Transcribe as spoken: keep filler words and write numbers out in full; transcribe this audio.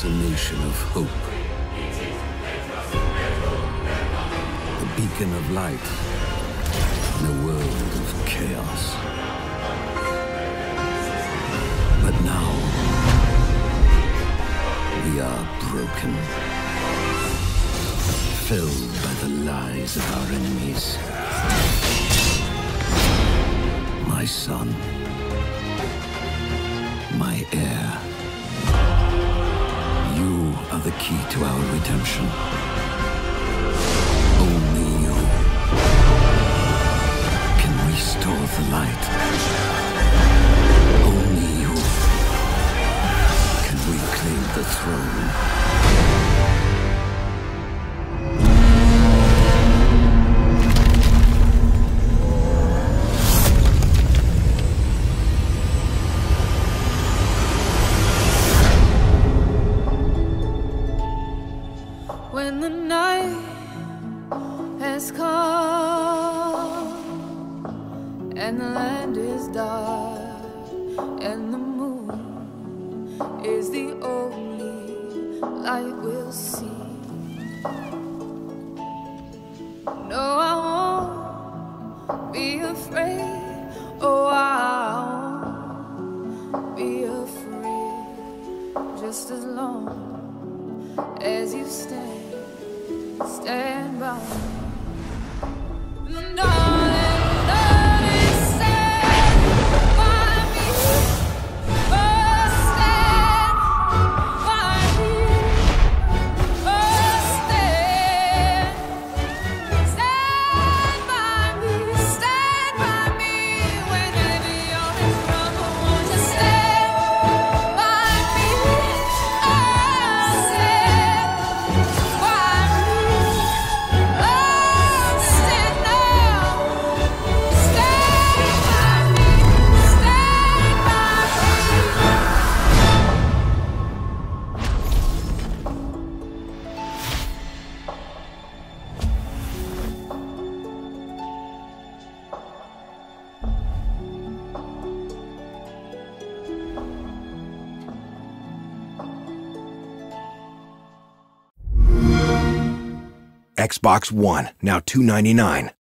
us a nation of hope. A beacon of light in a world of chaos. But now, we are broken. Filled by the lies of our enemies. My son. My heir. You are the key to our redemption. Only you can restore the light. Only you can reclaim the throne. When the night has come and the land is dark and the moon is the only light we'll see. No, I won't be afraid. Oh, I won't be afraid. Just as long as you stand, stand by me. And darling, darling, stand by me. Oh, stand by me. Oh, stand. Stand by me. Stand by me. Whenever you're in trouble, won't you stand by me? Oh, stand. Xbox One, now two ninety-nine.